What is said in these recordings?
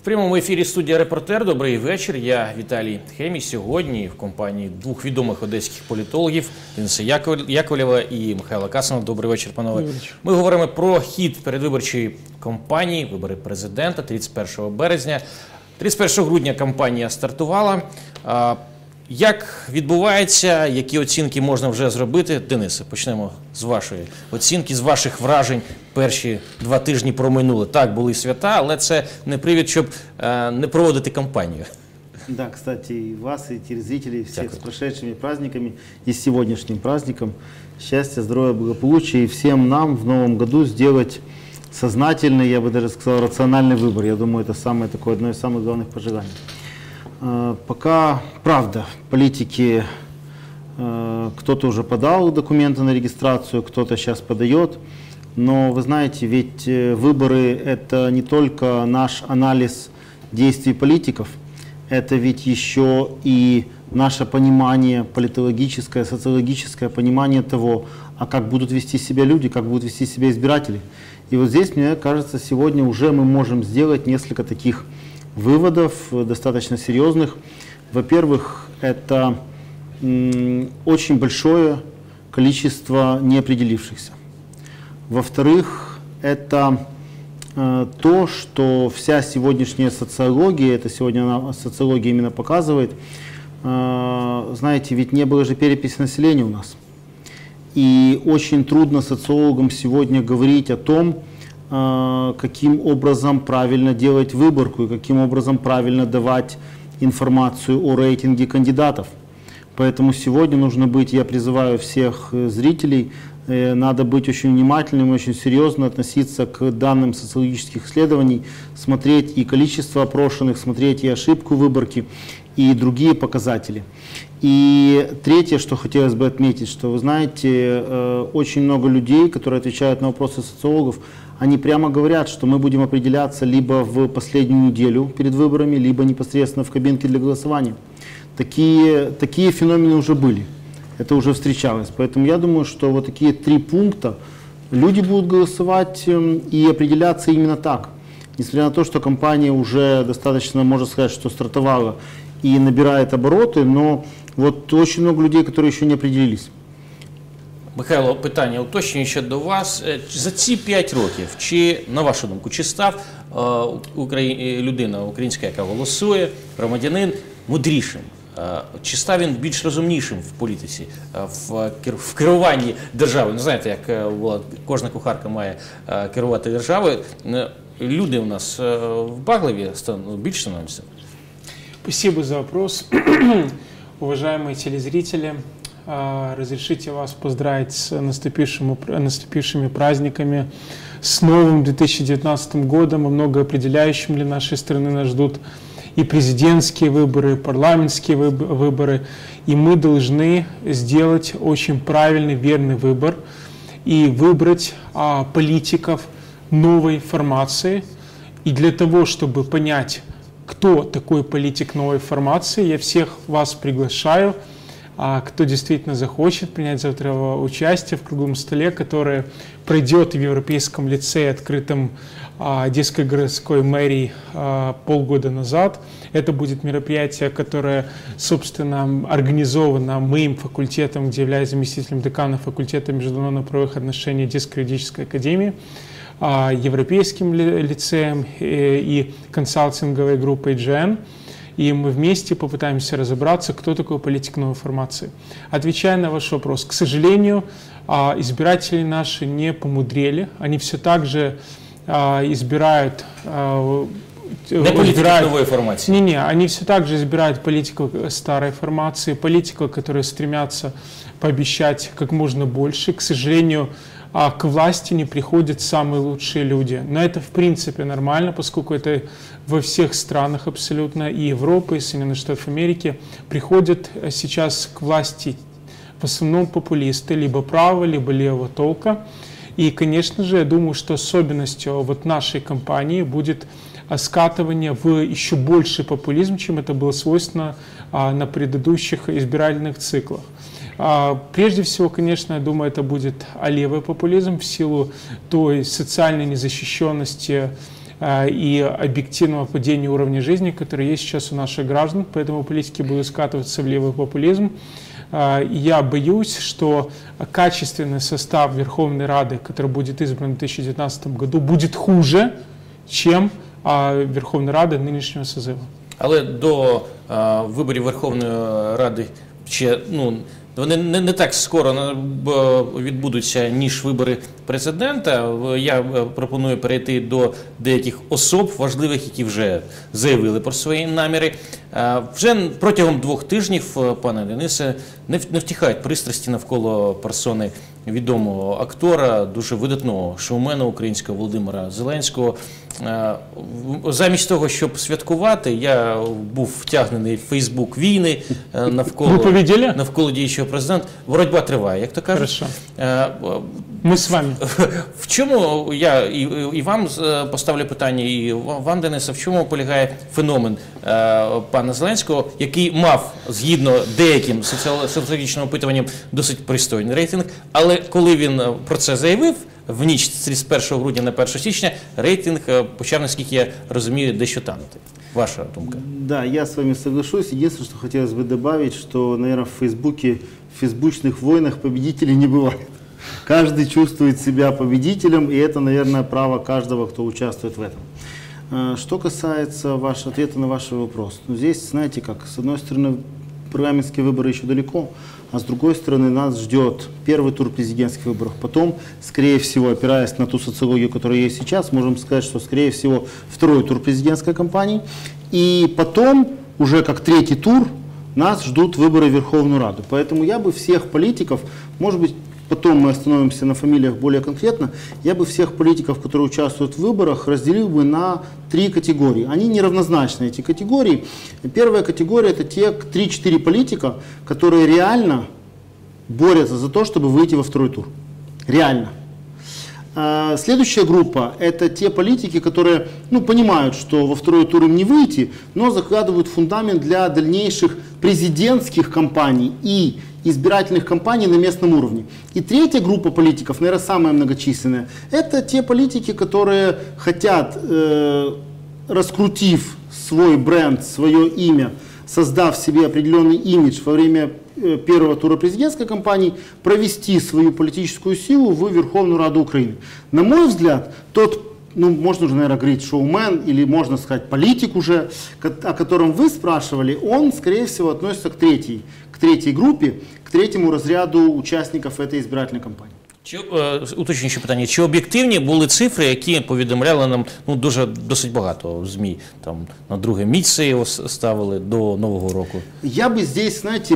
прямому ефірі студія «Репортер». Добрий вечір. Я Віталій Хемій. Сьогодні в компанії двох відомих одеських політологів Дениса Яковлєва і Михайла Касана. Добрий вечір, панове. Ми говоримо про хід передвиборчої кампанії, вибори президента 31 березня. 31 грудня кампанія стартувала. Як відбувається, які оцінки можна вже зробити? Денисе, почнемо з вашої оцінки, з ваших вражень. Перші 2 тижні проминули. Так, були свята, але це не привід, щоб не проводити кампанію. Да, кстати, и вас, и телезрителей, всех с прошедшими праздниками и с сегодняшним праздником. Счастья, здоровья, благополучия и всем нам в новом году сделать сознательный, я бы даже сказал, рациональный выбор. Я думаю, это самое такое, одно из самых главных пожеланий. Пока, правда, политики, кто-то уже подал документы на регистрацию, кто-то сейчас подает. Но вы знаете, ведь выборы – это не только наш анализ действий политиков, это ведь еще и наше понимание политологическое, социологическое понимание того, а как будут вести себя люди, как будут вести себя избиратели. И вот здесь, мне кажется, сегодня уже мы можем сделать несколько таких выводов, достаточно серьезных. Во-первых, это очень большое количество неопределившихся. Во-вторых, это то, что вся сегодняшняя социология, это сегодня социология именно показывает, знаете, ведь не было же переписи населения у нас. И очень трудно социологам сегодня говорить о том, каким образом правильно делать выборку и каким образом правильно давать информацию о рейтинге кандидатов. Поэтому сегодня нужно быть, я призываю всех зрителей, надо быть очень внимательным, очень серьезно относиться к данным социологических исследований, смотреть и количество опрошенных, смотреть и ошибку выборки, и другие показатели. И третье, что хотелось бы отметить, что, вы знаете, очень много людей, которые отвечают на вопросы социологов, они прямо говорят, что мы будем определяться либо в последнюю неделю перед выборами, либо непосредственно в кабинке для голосования. Такие феномены уже были, это уже встречалось. Поэтому я думаю, что вот такие 3 пункта, люди будут голосовать и определяться именно так. Несмотря на то, что кампания уже достаточно, можно сказать, что стартовала и набирает обороты, но вот очень много людей, которые еще не определились. Михайло, питання уточнююче до вас. За ці 5 років, чи, на вашу думку, чи став людина українська, яка голосує, громадянин, мудрішим? Чи став він більш розумнішим в політиці, в керуванні державою? Ну, знаєте, як кожна кухарка має керувати державою. Люди у нас вбагливі більше становляться? Спасибо за вопрос. Уважаемые телезрители, разрешите вас поздравить с наступившими праздниками, с новым 2019 годом, и многоопределяющим для нашей страны. Нас ждут и президентские выборы, и парламентские выборы, и мы должны сделать очень правильный, верный выбор и выбрать политиков новой формации. И для того, чтобы понять, кто такой политик новой формации, я всех вас приглашаю, кто действительно захочет принять завтра участие в круглом столе, которое пройдет в Европейском лицее, открытом Одесской городской мэрии полгода назад. Это будет мероприятие, которое, собственно, организовано моим факультетом, где являюсь заместителем декана факультета международно-правовых отношений Одесской юридической академии, Европейским лицеем и консалтинговой группой GN. И мы вместе попытаемся разобраться, кто такой политик новой формации. Отвечая на ваш вопрос, к сожалению, избиратели наши не помудрели. Они все так же избирают... новой формации. Они все так же избирают политику старой формации, политику, которые стремятся пообещать как можно больше. К сожалению, к власти не приходят самые лучшие люди. Но это в принципе нормально, поскольку это во всех странах абсолютно, и Европы, и Соединенных Штатов Америки приходят сейчас к власти в основном популисты, либо правого, либо левого толка. И, конечно же, я думаю, что особенностью вот нашей кампании будет скатывание в еще больший популизм, чем это было свойственно на предыдущих избирательных циклах. Прежде всего, конечно, я думаю, это будет левый популизм в силу той социальной незащищенности и объективного падения уровня жизни, который есть сейчас у наших граждан, поэтому политики будут скатываться в левый популизм. Я боюсь, что качественный состав Верховной Рады, который будет избран в 2019 году, будет хуже, чем Верховна Рада нинішнього созиву. Але до виборів Верховної Ради ще вони не так скоро відбудуться, ніж вибори президента. Я пропоную перейти до деяких особ важливих, які вже заявили про свої наміри. Вже протягом 2 тижнів, пане Денисе, не втихають пристрасті навколо персони відомого актора, дуже видатного шоумена українського Володимира Зеленського. Замість того, щоб святкувати, я був втягнений в Фейсбук війни навколо діючого президента. Боротьба триває, як то кажуть. Ми з вами. В чому, я і вам поставлю питання, і вам, Денисе, в чому полягає феномен пана Зеленського, який мав, згідно деяким соціологічним опитуванням, досить пристойний рейтинг, але коли він про це заявив, в ніч з 1 грудня на 1 січня рейтинг почав, наскільки я розумію, дещо танути. Ваша думка? Да, я с вами соглашусь. Единственное, что хотелось бы добавить, что, наверное, в фейсбучных войнах победителей не бывает. Каждый чувствует себя победителем, и это, наверное, право каждого, кто участвует в этом. Что касается вашего ответа на ваш вопрос. Здесь, знаете как, с одной стороны, парламентские выборы еще далеко, а с другой стороны, нас ждет первый тур президентских выборов. Потом, скорее всего, опираясь на ту социологию, которая есть сейчас, можем сказать, что, скорее всего, второй тур президентской кампании. И потом, уже как 3-й тур, нас ждут выборы в Верховную Раду. Поэтому я бы всех политиков, может быть, потом мы остановимся на фамилиях более конкретно, я бы всех политиков, которые участвуют в выборах, разделил бы на 3 категории. Они неравнозначны, эти категории. Первая категория — это те 3-4 политика, которые реально борются за то, чтобы выйти во второй тур. Реально. Следующая группа — это те политики, которые понимают, что во второй тур им не выйти, но закладывают фундамент для дальнейших президентских кампаний и избирательных кампаний на местном уровне. И третья группа политиков, наверное, самая многочисленная, это те политики, которые хотят, раскрутив свой бренд, свое имя, создав себе определенный имидж во время первого тура президентской кампании, провести свою политическую силу в Верховную Раду Украины. На мой взгляд, тот, можно уже, наверное, говорить шоумен, или можно сказать политик уже, о котором вы спрашивали, он, скорее всего, относится к третьей группе, к 3-му разряду участников этой избирательной кампании. Уточнююче питання, чи об'єктивні були цифри, які повідомляли нам досить багато ЗМІ, там на 2-е місце його ставили до Нового року? Я бы здесь, знаете,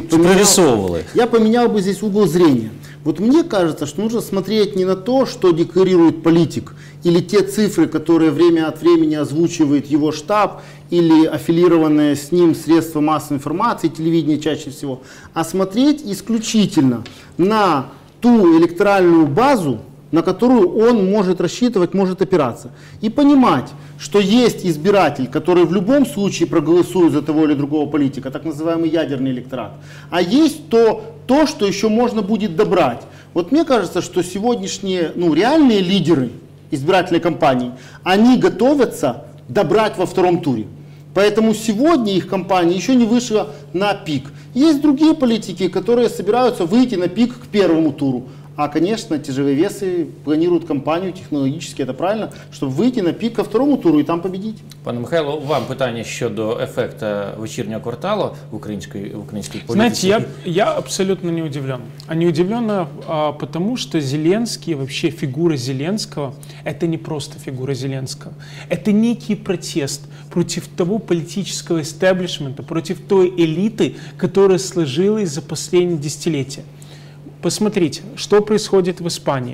поменял бы здесь угол зрения. Вот мне кажется, что нужно смотреть не на то, что декларирует политик, или те цифры, которые время от времени озвучивает его штаб, или аффилированные с ним средства массовой информации, телевидение чаще всего, а смотреть исключительно на ту электоральную базу, на которую он может рассчитывать, может опираться. И понимать, что есть избиратель, который в любом случае проголосует за того или другого политика, так называемый ядерный электорат. А есть то, что еще можно будет добрать. Вот мне кажется, что сегодняшние реальные лидеры избирательной кампании, они готовятся добрать во втором туре. Поэтому сегодня их кампания еще не вышла на пик. Есть другие политики, которые собираются выйти на пик к первому туру. А, конечно, тяжеловесы планируют кампанию технологически, это правильно, чтобы выйти на пик ко второму туру и там победить. Пане Михайло, вам питання щодо ефекту вечірнього кварталу в українській політиці. Знаете, я абсолютно не удивлен. А не удивлен, потому что Зеленский, вообще фигура Зеленского, это не просто фигура Зеленского. Это некий протест против того политического истеблишмента, против той элиты, которая сложилась за последние десятилетия. Посмотрите, что происходит в Испании.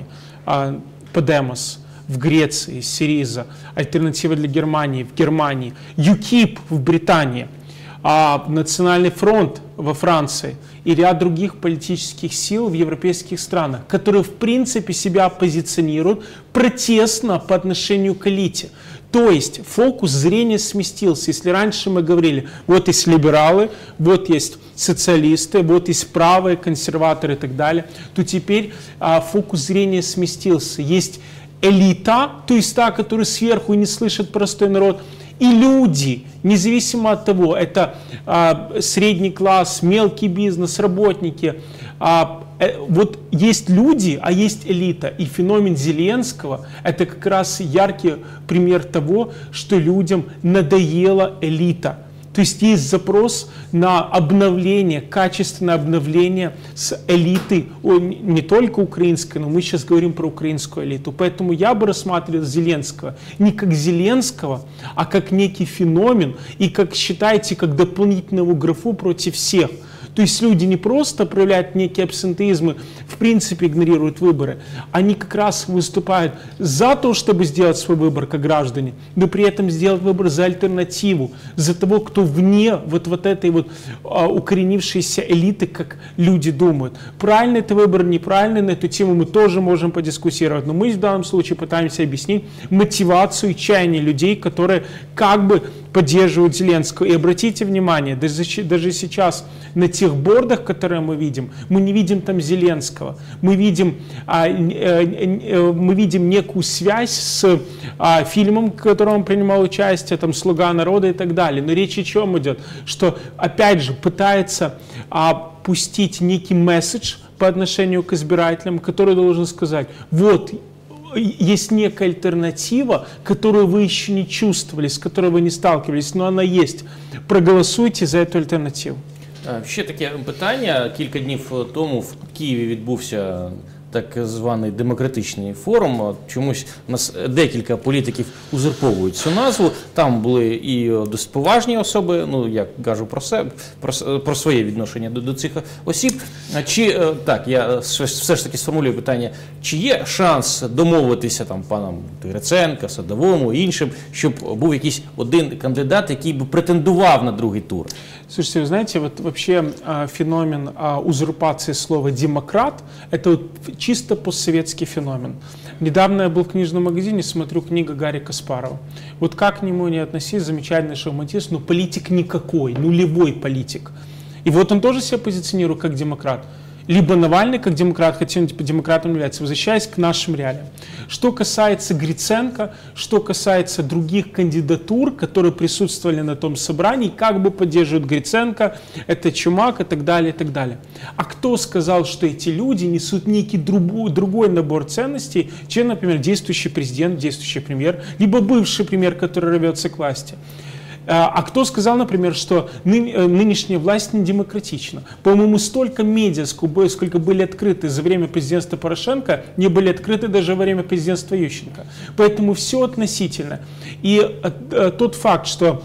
Подемос в Греции, Сириза, Альтернатива для Германии в Германии, ЮКИП в Британии, Национальный фронт во Франции и ряд других политических сил в европейских странах, которые в принципе себя позиционируют протестно по отношению к элите. То есть фокус зрения сместился. Если раньше мы говорили, вот есть либералы, вот есть социалисты, вот есть правые, консерваторы и так далее, то теперь фокус зрения сместился. Есть элита, то есть та, которая сверху не слышит простой народ, и люди, независимо от того, это средний класс, мелкий бизнес, работники. Вот есть люди, а есть элита. И феномен Зеленского – это как раз яркий пример того, что людям надоела элита. То есть есть запрос на обновление, качественное обновление с элиты, не только украинской, но мы сейчас говорим про украинскую элиту. Поэтому я бы рассматривал Зеленского не как Зеленского, а как некий феномен и, как считаете, как дополнительную графу против всех. То есть люди не просто проявляют некие абсентеизмы, в принципе игнорируют выборы, они как раз выступают за то, чтобы сделать свой выбор как граждане, но при этом сделать выбор за альтернативу, за того, кто вне вот этой вот укоренившейся элиты, как люди думают. Правильный это выбор, неправильный, на эту тему мы тоже можем подискуссировать, но мы в данном случае пытаемся объяснить мотивацию и чаяние людей, которые как бы поддерживают Зеленского. И обратите внимание, даже сейчас на тех бордах, которые мы не видим там Зеленского. Мы видим некую связь с фильмом, в котором он принимал участие, там «Слуга народа» и так далее. Но речь о чем идет? Что, опять же, пытается пустить некий месседж по отношению к избирателям, который должен сказать: вот, есть некая альтернатива, которую вы еще не чувствовали, с которой вы не сталкивались, но она есть. Проголосуйте за эту альтернативу. Ще таке питання. Кілька днів тому в Києві відбувся так званий демократичний форум. Чомусь у нас декілька політиків узурповують цю назву. Там були і досить поважні особи, ну я кажу про себе, про своє відношення до цих осіб. Чи так, я все ж таки сформулюю питання: чи є шанс домовитися там панам Гриценка, Садовому і іншим, щоб був якийсь один кандидат, який би претендував на другий тур? Слушайте, вы знаете, вот вообще феномен узурпации слова «демократ» — это вот чисто постсоветский феномен. Недавно я был в книжном магазине, смотрю книгу Гарри Каспарова. Вот как к нему не относись, замечательный шахматист, но политик никакой, нулевой политик. И вот он тоже себя позиционирует как демократ. Либо Навальный как демократ, хотя он типа демократом является, возвращаясь к нашим реалиям. Что касается Гриценко, что касается других кандидатур, которые присутствовали на том собрании, как бы поддерживают Гриценко, это Чумак и так далее, и так далее. А кто сказал, что эти люди несут некий другой набор ценностей, чем, например, действующий президент, действующий премьер, либо бывший премьер, который рвется к власти? А кто сказал, например, что нынешняя власть не демократична? По-моему, столько медиа, сколько были открыты за время президентства Порошенко, не были открыты даже во время президентства Ющенко. Поэтому все относительно. И тот факт, что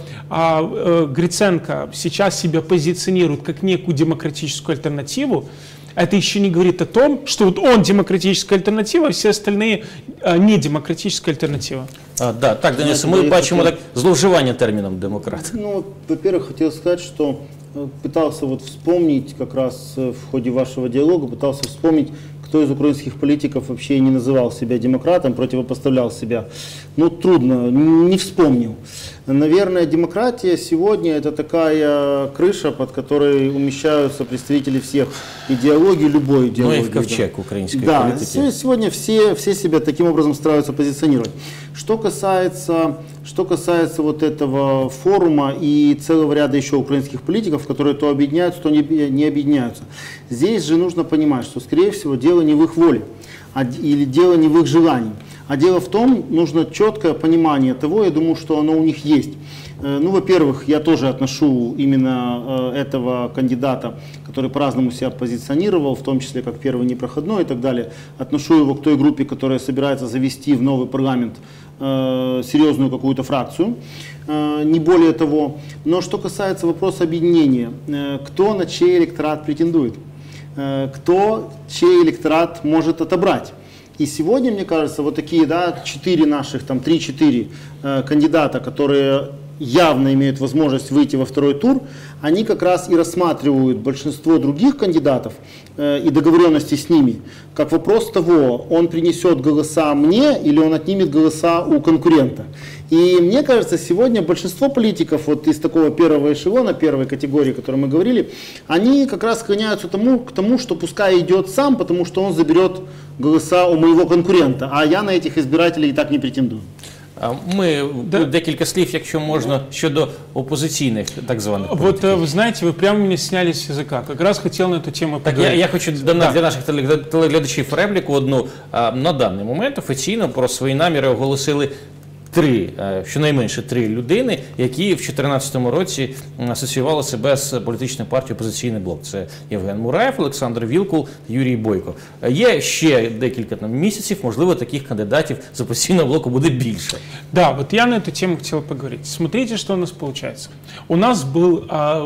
Гриценко сейчас себя позиционирует как некую демократическую альтернативу, это еще не говорит о том, что вот он демократическая альтернатива, а все остальные не демократическая альтернатива. Да, так, Денисе, ми бачимо так зловживання терміном демократ. Ну, во-первых, хотел сказать, что пытался вот вспомнить, как раз в ходе вашего диалога, пытался вспомнить, кто из украинских политиков вообще не называл себя демократом, противопоставлял себя. Ну, трудно, не вспомнил. Наверное, демократия сегодня это такая крыша, под которой умещаются представители всех идеологий, любой идеологии. Ну и в ковчег украинской политики. Да, сегодня все себя таким образом стараются позиционировать. Что касается вот этого форума и целого ряда еще украинских политиков, которые то объединяются, то не объединяются. Здесь же нужно понимать, что, скорее всего, дело не в их воле, или дело не в их желании. А дело в том, нужно четкое понимание того, я думаю, что оно у них есть. Ну, во-первых, я тоже отношу именно этого кандидата, который по-разному себя позиционировал, в том числе как первый непроходной и так далее, отношу его к той группе, которая собирается завести в новый парламент серьезную какую-то фракцию, не более того. Но что касается вопроса объединения, кто на чей электорат претендует, кто чей электорат может отобрать. И сегодня, мне кажется, вот такие, да, 4 наших, там 3-4 кандидата, которые явно имеют возможность выйти во второй тур, они как раз и рассматривают большинство других кандидатов и договоренности с ними, как вопрос того, он принесет голоса мне или он отнимет голоса у конкурента. И мне кажется, сегодня большинство политиков вот из такого первого эшелона, первой категории, о которой мы говорили, они как раз склоняются к тому, что пускай идет сам, потому что он заберет голоса у моего конкурента, а я на этих избирателей и так не претендую. Ми декілька слів, якщо можна, щодо опозиційних так званих Вот політиків. вы знаете, вы прямо меня сняли с языка. Как раз хотел на эту тему Так, поговорить. я хочу для наших телеглядачів репліку одну. На даний момент офіційно про свої наміри оголосили щонайменше три людини, які в 2014 році асоціювали себе з політичною партією «Опозиційний блок». Це Євген Мураєв, Олександр Вілкул, Юрій Бойко. Є ще декілька місяців, можливо, таких кандидатів з «Опозиційного блоку» буде більше. Да, вот я на эту тему хотел поговорить. Смотрите, что у нас получается. У нас был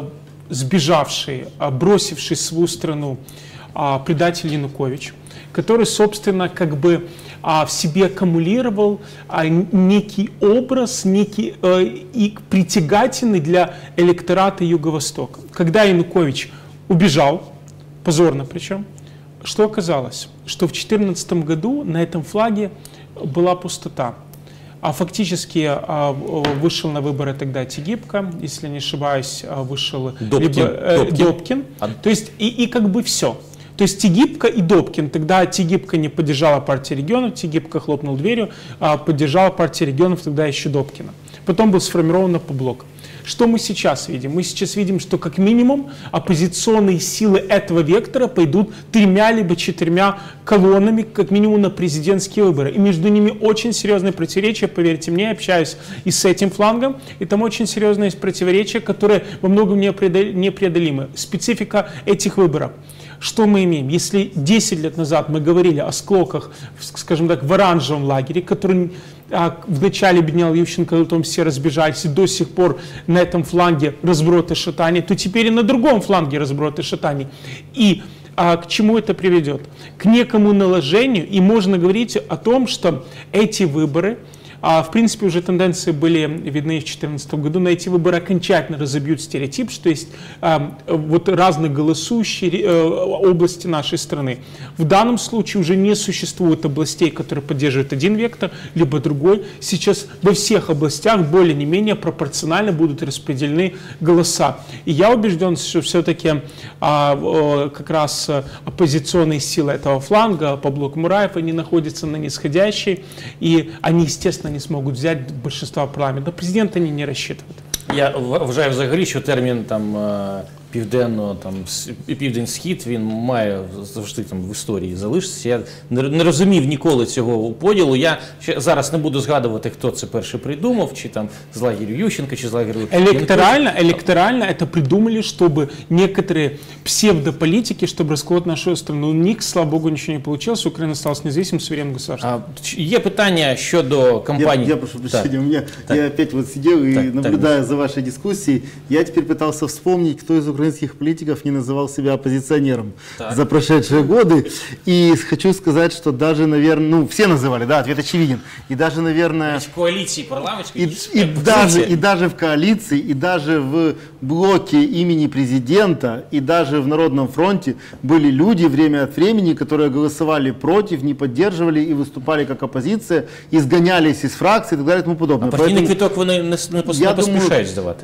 сбежавший, бросивший свою страну предатель Янукович, который, собственно, как бы в себе аккумулировал некий образ, некий и притягательный для электората Юго-Востока. Когда Янукович убежал, позорно причем, что оказалось? Что в 2014 году на этом флаге была пустота. Фактически вышел на выборы тогда Тигибко, если не ошибаюсь, вышел Добкин. То есть и как бы все. То есть Тигибко и Добкин. Тогда Тигибко не поддержала партия регионов, Тигибко хлопнул дверью, поддержала партия регионов тогда еще Добкина. Потом был сформирован Опоблок. Что мы сейчас видим? Мы сейчас видим, что как минимум оппозиционные силы этого вектора пойдут 3 либо 4 колоннами, как минимум, на президентские выборы. И между ними очень серьезные противоречия, поверьте мне, я общаюсь и с этим флангом, и там очень серьезные противоречия, которые во многом непреодолимы. Специфика этих выборов. Что мы имеем? Если 10 лет назад мы говорили о склоках, скажем так, в оранжевом лагере, который вначале объединял Ющенко, потом все разбежались, и до сих пор на этом фланге разброд и шатание, то теперь и на другом фланге разброд и шатание. И к чему это приведет? К некому наложению, и можно говорить о том, что эти выборы, в принципе, уже тенденции были видны в 2014 году. На эти выборы окончательно разобьют стереотип, что есть вот разные голосующие области нашей страны. В данном случае уже не существует областей, которые поддерживают один вектор, либо другой. Сейчас во всех областях более не менее пропорционально будут распределены голоса. И я убежден, что все-таки как раз оппозиционные силы этого фланга, Опоблок, Мураев, они находятся на нисходящей, и они, естественно, не смогут взять большинство парламента. Президент они не рассчитывают. Я вважаю взагалі, що термін південь-схід, він має завжди в історії залишитися. Я не розумів ніколи цього поділу. Я зараз не буду згадувати, хто це перший придумав, чи там з лагерю Ющенка, чи з лагерю... Электорально это придумали, чтобы некоторые псевдополитики, чтобы расколоть нашу страну. У них, слава богу, ничего не получилось. Украина осталась независимым, суверенным государством. Є питання щодо кампанії... Я прошу прощения, я опять вот сидел и наблюдая за вашей дискуссией, я теперь пытался вспомнить, кто из украинских политиков не называл себя оппозиционером за прошедшие годы. И хочу сказать, что даже, наверное, все называли, да, ответ очевиден. И даже, наверное... В коалиции парламентской... И даже в коалиции, и даже в блоке имени президента, и даже в Народном фронте были люди время от времени, которые голосовали против, не поддерживали и выступали как оппозиция, изгонялись из фракции и так далее и тому подобное. Партийный квиток вы не поспешаете сдавать?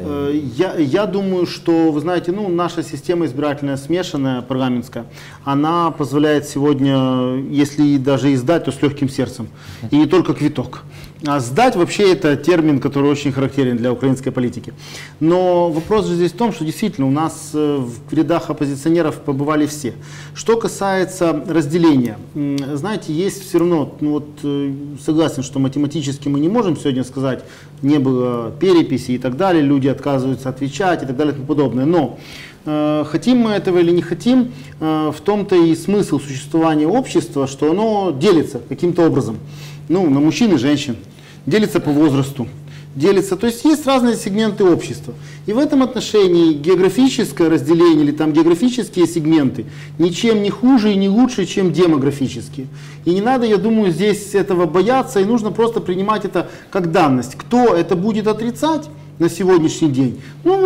Я думаю, что, вы знаете, наша система избирательная смешанная, парламентская, она позволяет сегодня, если даже и сдать, то с легким сердцем. И не только квиток. А сдать вообще это термин, который очень характерен для украинской политики. Но вопрос же здесь в том, что действительно у нас в рядах оппозиционеров побывали все. Что касается разделения, знаете, есть все равно, согласен, что математически мы не можем сегодня сказать, не было переписи и так далее, люди отказываются отвечать и так далее и тому подобное. Но хотим мы этого или не хотим, в том-то и смысл существования общества, что оно делится каким-то образом. На мужчин и женщин, делится по возрасту, делится. То есть есть разные сегменты общества. И в этом отношении географическое разделение или там географические сегменты ничем не хуже и не лучше, чем демографические. И не надо, я думаю, здесь этого бояться, и нужно просто принимать это как данность. Кто это будет отрицать на сегодняшний день?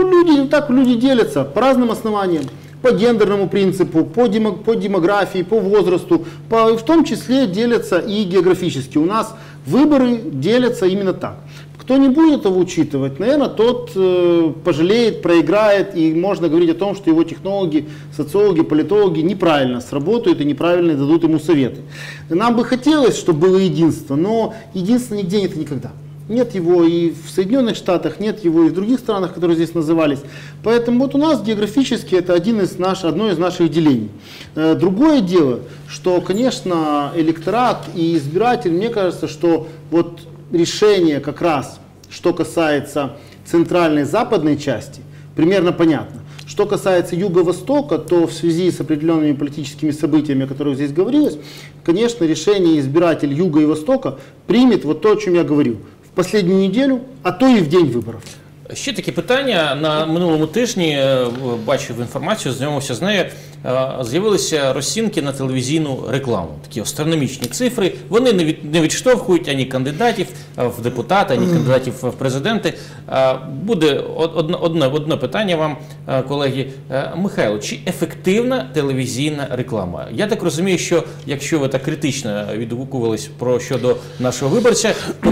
Люди делятся по разным основаниям. По гендерному принципу, по демографии, по возрасту, в том числе делятся и географически. У нас выборы делятся именно так. Кто не будет этого учитывать, наверное, тот пожалеет, проиграет, и можно говорить о том, что его технологи, социологи, политологи неправильно сработают и неправильно дадут ему советы. Нам бы хотелось, чтобы было единство, но единства нигде нет и никогда. Нет его и в Соединенных Штатах, нет его и в других странах, которые здесь назывались. Поэтому вот у нас географически это одно из наших делений. Другое дело, что, конечно, электорат и избиратель, мне кажется, что вот решение как раз, что касается центральной и западной части, примерно понятно. Что касается Юго-Востока, то в связи с определенными политическими событиями, о которых здесь говорилось, конечно, решение избиратель Юга и Востока примет вот то, о чем я говорил. Последню неділю, а то і в день виборів. Ще таке питання. На минулому тижні бачив інформацію, знайомився з нею. З'явилися розцінки на телевізійну рекламу. Такі астрономічні цифри. Вони не відштовхують ані кандидатів в депутати, ані кандидатів в президенти. Буде одне питання вам, колеги. Михайло, чи ефективна телевізійна реклама? Я так розумію, що якщо ви так критично відгукувались щодо нашого виборця, то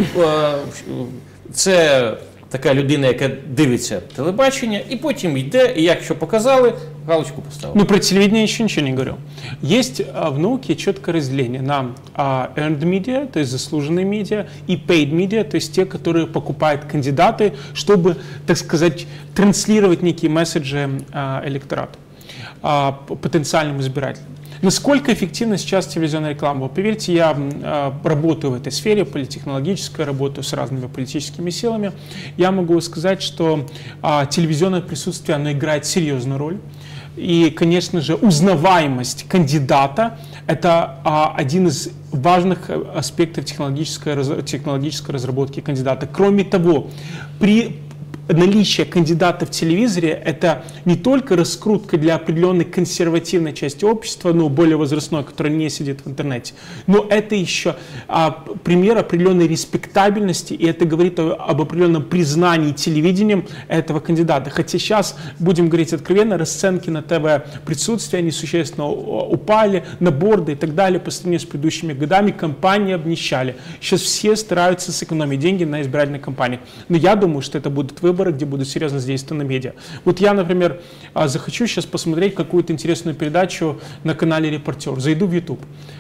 це така людина, яка дивиться телебачення, і потім йде, і якщо показали, галочку поставили. Ну, про телевидение еще ничего не говорил. Есть в науке четкое разделение на earned media, то есть заслуженные медиа, и paid media, то есть те, которые покупают кандидаты, чтобы, так сказать, транслировать некие месседжи электорату, потенциальным избирателям. Насколько эффективна сейчас телевизионная реклама? Поверьте, я работаю в этой сфере, политтехнологической, работаю с разными политическими силами. Я могу сказать, что телевизионное присутствие, оно играет серьезную роль. И, конечно же, узнаваемость кандидата – это один из важных аспектов технологической разработки кандидата. Кроме того, при наличие кандидата в телевизоре – это не только раскрутка для определенной консервативной части общества, но более возрастной, которая не сидит в интернете, но это еще пример определенной респектабельности, и это говорит об определенном признании телевидением этого кандидата. Хотя сейчас, будем говорить откровенно, расценки на ТВ-присутствие, они существенно упали, на борды и так далее по сравнению с предыдущими годами, компании обнищали. Сейчас все стараются сэкономить деньги на избирательной кампании. Но я думаю, что это будут выборы, где будут серьезно задействованы медиа. Вот я, например, захочу сейчас посмотреть какую-то интересную передачу на канале «Репортер». Зайду в YouTube.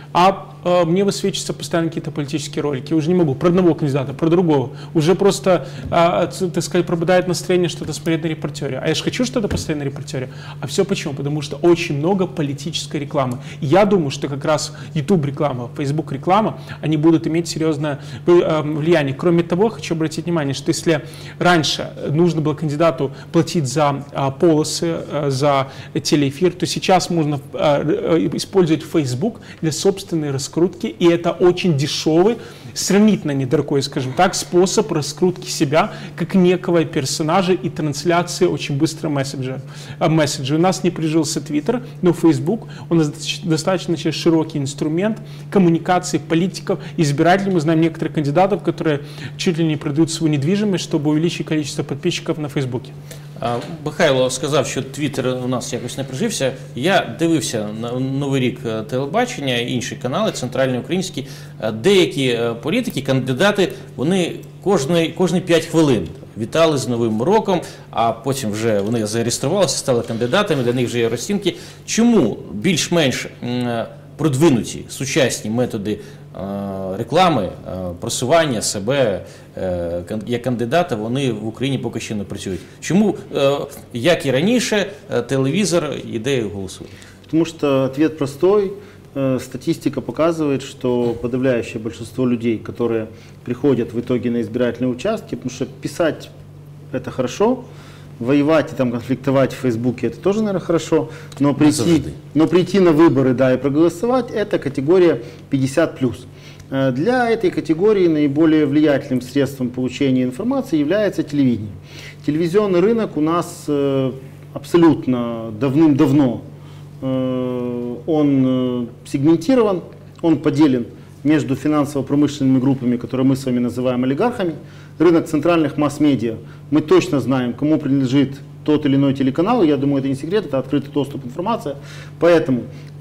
Мне высвечиваются постоянно какие-то политические ролики. Я уже не могу про одного кандидата, про другого. Уже просто, так сказать, пробудает настроение что-то смотреть на «Репортере». А я же хочу что-то посмотреть на «Репортере». А все почему? Потому что очень много политической рекламы. И я думаю, что как раз YouTube-реклама, Facebook-реклама, они будут иметь серьезное влияние. Кроме того, хочу обратить внимание, что если раньше нужно было кандидату платить за полосы, за телеэфир, то сейчас можно использовать Facebook для собственной раскрутки, и это очень дешевый, сравнительно недорогой, скажем так, способ раскрутки себя как некого персонажа и трансляции очень быстро месседжей. У нас не прижился Twitter, но Facebook, он достаточно широкий инструмент коммуникации политиков, избирателей. Мы знаем некоторых кандидатов, которые чуть ли не продают свою недвижимость, чтобы увеличить количество подписчиков на Фейсбуке. Михайло сказав, що Твіттер у нас якось не прижився. Я дивився на Новий рік телебачення, інші канали, центральні українські. Деякі політики, кандидати, вони кожні 5 хвилин вітали з Новим роком, а потім вже вони зареєструвалися, стали кандидатами, для них вже є розцінки. Чому більш-менш продвинуті сучасні методи реклами, просування себе як кандидата, вони в Україні поки що не працюють? Чому, як і раніше, телевізор іде і голосує? Потому что ответ простой. Статистика показывает, что подавляющее большинство людей, которые приходят в итоге на избирательные участки, потому что писать это хорошо, воевать и там конфликтовать в Фейсбуке это тоже, наверное, хорошо, но прийти на выборы, да, и проголосовать это категория 50+. Для этой категории наиболее влиятельным средством получения информации является телевидение. Телевизионный рынок у нас абсолютно давным-давно он сегментирован, он поделен между финансово-промышленными группами, которые мы с вами называем олигархами. Рынок центральных масс-медиа, мы точно знаем, кому принадлежит тот или иной телеканал, я думаю, это не секрет, это открытый доступ, информация. Поэтому,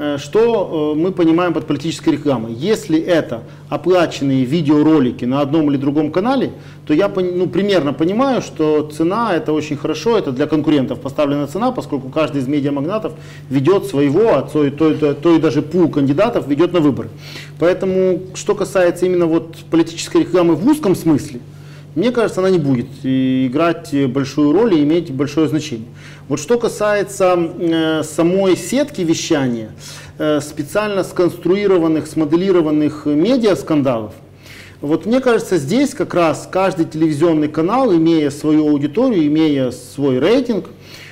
что мы понимаем под политической рекламой? Если это оплаченные видеоролики на одном или другом канале, то я примерно понимаю, что цена это очень хорошо, это для конкурентов поставлена цена, поскольку каждый из медиамагнатов ведет своего, а то и даже пул кандидатов ведет на выборы. Поэтому, что касается именно вот политической рекламы в узком смысле, мне кажется, она не будет играть большую роль и иметь большое значение. Вот что касается самой сетки вещания, специально сконструированных, смоделированных медиаскандалов, вот мне кажется, здесь как раз каждый телевизионный канал, имея свою аудиторию, имея свой рейтинг,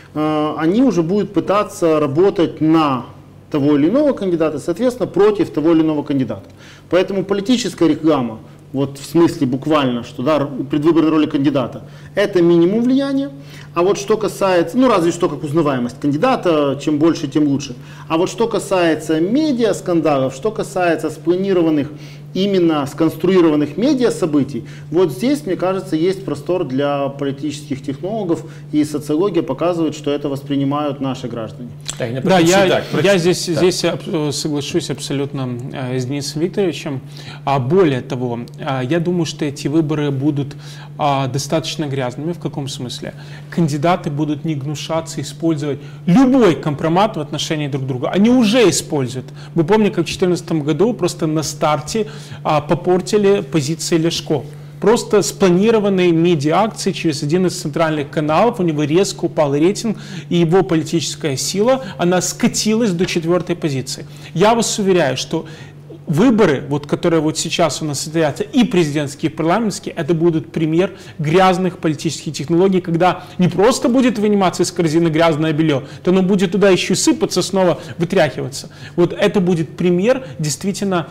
они уже будут пытаться работать на того или иного кандидата, соответственно, против того или иного кандидата. Поэтому политическая реклама, вот в смысле буквально, что да, предвыборная роль кандидата, это минимум влияния. А вот что касается, ну разве что как узнаваемость кандидата, чем больше, тем лучше. А вот что касается медиаскандалов, что касается спланированных, именно сконструированных медиа-событий, вот здесь, мне кажется, есть простор для политических технологов, и социология показывает, что это воспринимают наши граждане. Так, да, я здесь соглашусь абсолютно с Денисом Викторовичем. Более того, я думаю, что эти выборы будут достаточно грязными. В каком смысле? Кандидаты будут не гнушаться использовать любой компромат в отношении друг друга. Они уже используют. Вы помните, как в 2014 году просто на старте попортили позиции Ляшко. Просто спланированные медиа-акции через один из центральных каналов, у него резко упал рейтинг, и его политическая сила, она скатилась до 4-й позиции. Я вас уверяю, что выборы, вот, которые вот сейчас у нас состоятся, и президентские, и парламентские, это будут пример грязных политических технологий, когда не просто будет выниматься из корзины грязное белье, то оно будет туда еще сыпаться, снова вытряхиваться. Вот это будет пример действительно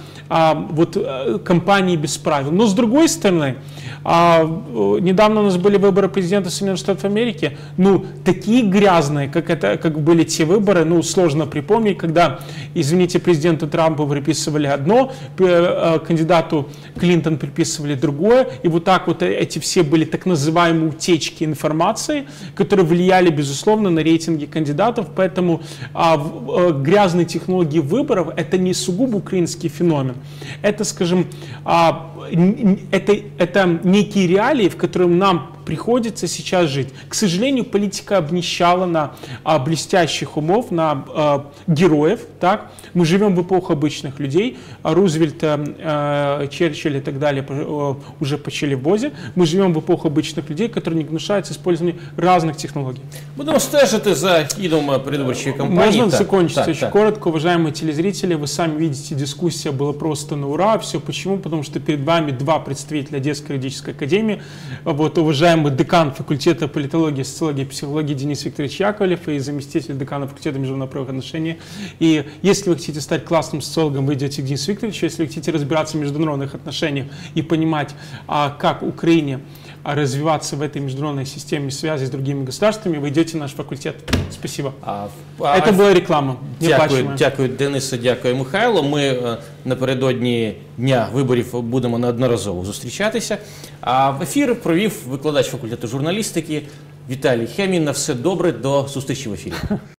кампании без правил. Но с другой стороны, недавно у нас были выборы президента Соединенных Штатов Америки, ну, такие грязные, как были те выборы, ну, сложно припомнить, когда, извините, президенту Трампу приписывали одно, кандидату Клинтон приписывали другое, и вот так вот эти все были так называемые утечки информации, которые влияли, безусловно, на рейтинги кандидатов, поэтому грязные технологии выборов — это не сугубо украинский феномен, это, скажем, это некие реалии, в которых нам приходится сейчас жить. К сожалению, политика обнищала на блестящих умов, на героев. Так? Мы живем в эпоху обычных людей. Рузвельт, Черчилль и так далее уже почили в бозе. Мы живем в эпоху обычных людей, которые не гнушаются использованием разных технологий. Будем стежити за ходом предвыборчей кампании. Можно закончить очень коротко, уважаемые телезрители. Вы сами видите, дискуссия была просто на ура. Все почему? Потому что перед вами два представителя Одесской юридической академии. Вот, уважаемый декан факультета политологии, социологии и психологии Денис Викторович Яковлев и заместитель декана факультета международных отношений. И если вы хотите стать классным социологом, вы идете к Денису Викторовичу. Если вы хотите разбираться в международных отношениях и понимать, как Украине развиваться в этой международной системе связи с другими государствами, вы идете в наш факультет. Спасибо. Это була реклама. Дякую, Денисе, дякую, Михайло. Ми напередодні дня виборів будемо неодноразово зустрічатися. А в ефір провів викладач факультету журналістики Віталій Хемін. На все добре, до зустрічі в ефірі.